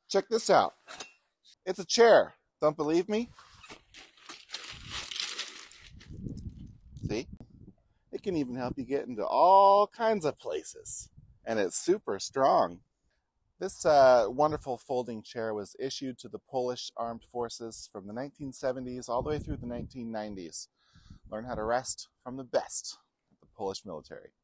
Check this out. It's a chair. Don't believe me? See? It can even help you get into all kinds of places. And it's super strong. This wonderful folding chair was issued to the Polish armed forces from the 1970s all the way through the 1990s. Learn how to rest from the best of the Polish military.